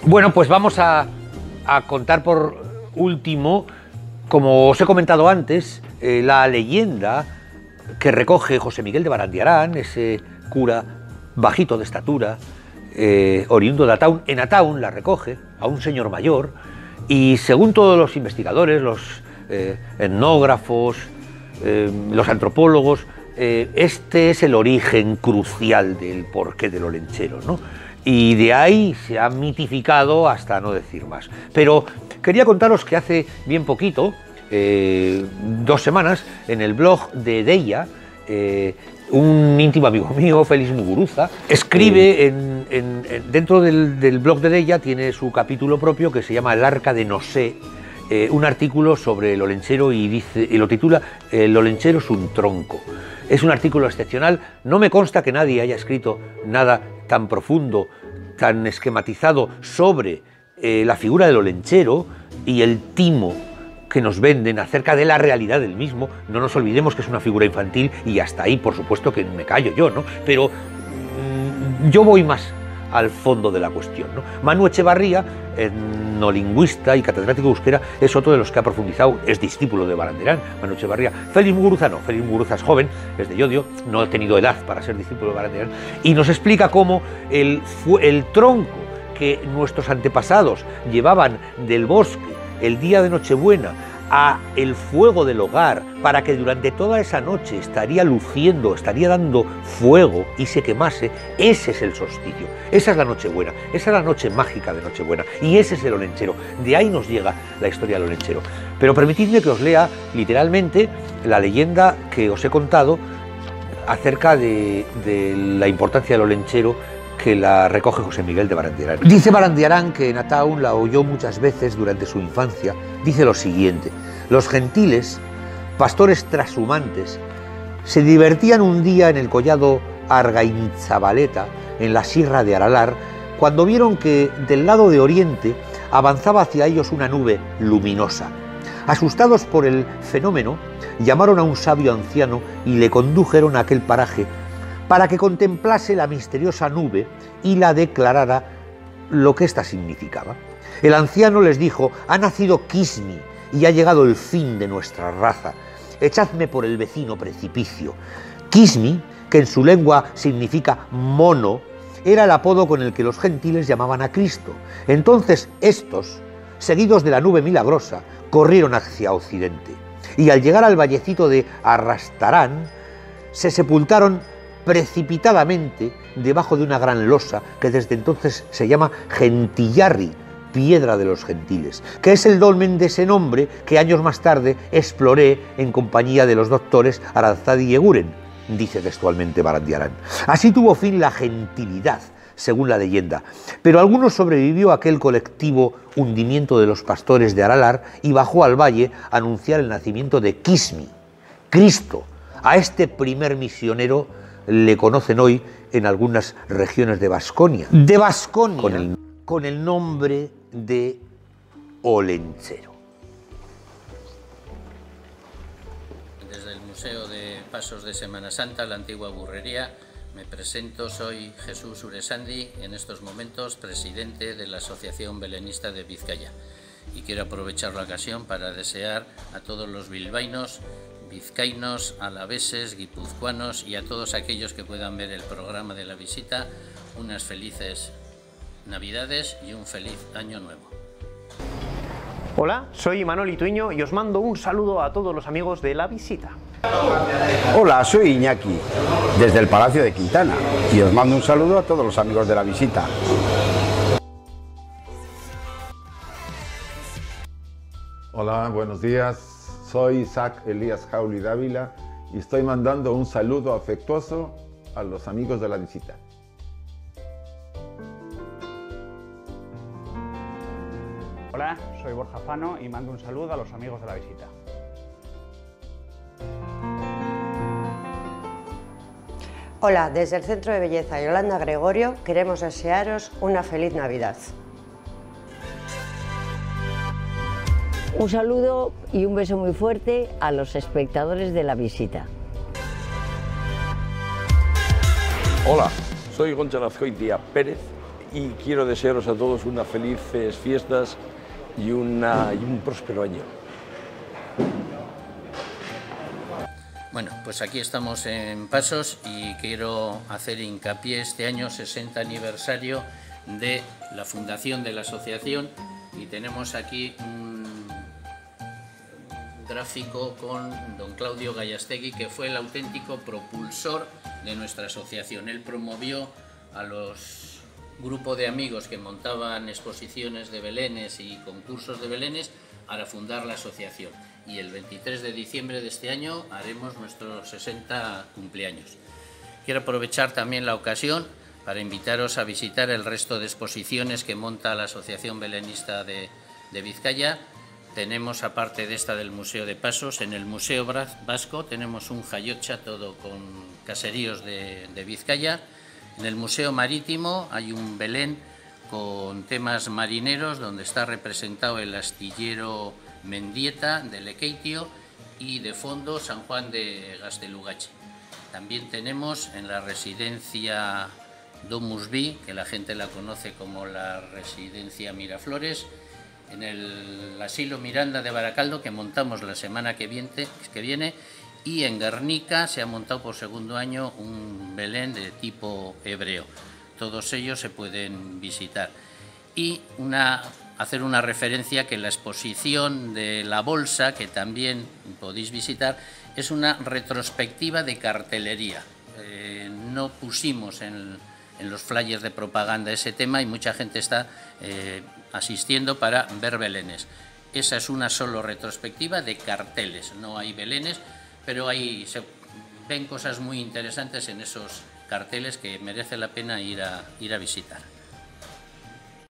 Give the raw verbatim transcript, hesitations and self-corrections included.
Bueno, pues vamos a, a contar por último, como os he comentado antes, eh, la leyenda que recoge José Miguel de Barandiarán, ese cura bajito de estatura, eh, oriundo de Ataún. En Ataún la recoge a un señor mayor y, según todos los investigadores, los eh, etnógrafos, eh, los antropólogos, eh, este es el origen crucial del porqué del Olenchero, ¿no? Y de ahí se ha mitificado hasta no decir más. Pero quería contaros que hace bien poquito, eh, dos semanas, en el blog de Deia, eh, un íntimo amigo mío, Félix Muguruza, escribe en, en, en, dentro del, del blog de Deia, tiene su capítulo propio que se llama El Arca de Nosé, eh, un artículo sobre el Olenchero y, dice, y lo titula El Olenchero es un tronco. Es un artículo excepcional, no me consta que nadie haya escrito nada tan profundo, tan esquematizado sobre eh, la figura del Olenchero y el timo que nos venden acerca de la realidad del mismo. No nos olvidemos que es una figura infantil y hasta ahí, por supuesto, que me callo yo, ¿no? Pero mmm, yo voy más al fondo de la cuestión, ¿no? Manu Echevarría, etnolingüista y catedrático de euskera, es otro de los que ha profundizado, es discípulo de Barandiarán, Manu Echevarría. Félix Muguruza no, Félix Muguruza es joven, es de Llodio, no ha tenido edad para ser discípulo de Barandiarán, y nos explica cómo el, el tronco que nuestros antepasados llevaban del bosque el día de Nochebuena a el fuego del hogar, para que durante toda esa noche estaría luciendo, estaría dando fuego y se quemase, ese es el solsticio, esa es la Nochebuena, esa es la noche mágica de Nochebuena, y ese es el Olenchero. De ahí nos llega la historia del Olenchero. Pero permitidme que os lea literalmente la leyenda que os he contado acerca de, de la importancia del Olenchero, que la recoge José Miguel de Barandiarán. Dice Barandiarán que en Ataún la oyó muchas veces durante su infancia. Dice lo siguiente: los gentiles, pastores trashumantes, se divertían un día en el collado Argainzabaleta, en la sierra de Aralar, cuando vieron que del lado de oriente avanzaba hacia ellos una nube luminosa. Asustados por el fenómeno, llamaron a un sabio anciano y le condujeron a aquel paraje para que contemplase la misteriosa nube y la declarara lo que ésta significaba. El anciano les dijo: ha nacido Kismi y ha llegado el fin de nuestra raza. Echadme por el vecino precipicio. Kismi, que en su lengua significa mono, era el apodo con el que los gentiles llamaban a Cristo. Entonces estos, seguidos de la nube milagrosa, corrieron hacia occidente, y al llegar al vallecito de Arrastarán, se sepultaron precipitadamente debajo de una gran losa que desde entonces se llama Gentillarri, piedra de los gentiles, que es el dolmen de ese nombre que años más tarde exploré en compañía de los doctores Aranzadi y Eguren, dice textualmente Barandiarán. Así tuvo fin la gentilidad, según la leyenda, pero alguno sobrevivió a aquel colectivo hundimiento de los pastores de Aralar y bajó al valle a anunciar el nacimiento de Kismi, Cristo. A este primer misionero le conocen hoy en algunas regiones de Baskonia, de Baskonia, con el, con el nombre de Olenchero. Desde el Museo de Pasos de Semana Santa, la antigua burrería, me presento, soy Jesús Uresandi, en estos momentos presidente de la Asociación Belenista de Vizcaya, y quiero aprovechar la ocasión para desear a todos los bilbaínos, vizcaínos, alaveses, guipuzcoanos y a todos aquellos que puedan ver el programa de la visita, unas felices Navidades y un feliz Año Nuevo. Hola, soy Imanol Ituiño y os mando un saludo a todos los amigos de la visita. Hola, soy Iñaki, desde el Palacio de Quintana, y os mando un saludo a todos los amigos de la visita. Hola, buenos días. Soy Isaac Elías Jauli Dávila y estoy mandando un saludo afectuoso a los amigos de la visita. Hola, soy Borja Fano y mando un saludo a los amigos de la visita. Hola, desde el Centro de Belleza Yolanda Gregorio queremos desearos una feliz Navidad. Un saludo y un beso muy fuerte a los espectadores de la visita. Hola, soy Gonzalo Azcoitia Pérez y quiero desearos a todos unas felices fiestas y, una, y un próspero año. Bueno, pues aquí estamos en Pasos y quiero hacer hincapié este año sesenta aniversario de la fundación de la asociación, y tenemos aquí un gráfico con don Claudio Gallastegui, que fue el auténtico propulsor de nuestra asociación. Él promovió a los grupos de amigos que montaban exposiciones de belenes y concursos de belenes para fundar la asociación, y el veintitrés de diciembre de este año haremos nuestros sesenta cumpleaños. Quiero aprovechar también la ocasión para invitaros a visitar el resto de exposiciones que monta la Asociación Belenista de, de Vizcaya. Tenemos, aparte de esta del Museo de Pasos, en el Museo Vasco tenemos un jaiocha todo con caseríos de, de Vizcaya. En el Museo Marítimo hay un Belén con temas marineros, donde está representado el astillero Mendieta de Lekeitio y de fondo San Juan de Gaztelugatxe. También tenemos en la residencia Domus Vi, que la gente la conoce como la residencia Miraflores, en el asilo Miranda de Baracaldo, que montamos la semana que viene, que viene, y en Guernica se ha montado por segundo año un Belén de tipo hebreo. Todos ellos se pueden visitar. Y una, hacer una referencia que la exposición de la Bolsa, que también podéis visitar, es una retrospectiva de cartelería. Eh, no pusimos en, en los flyers de propaganda ese tema y mucha gente está eh, asistiendo para ver belenes. Esa es una solo retrospectiva de carteles, no hay belenes, pero hay, se ven cosas muy interesantes en esos carteles que merece la pena ir a, ir a visitar.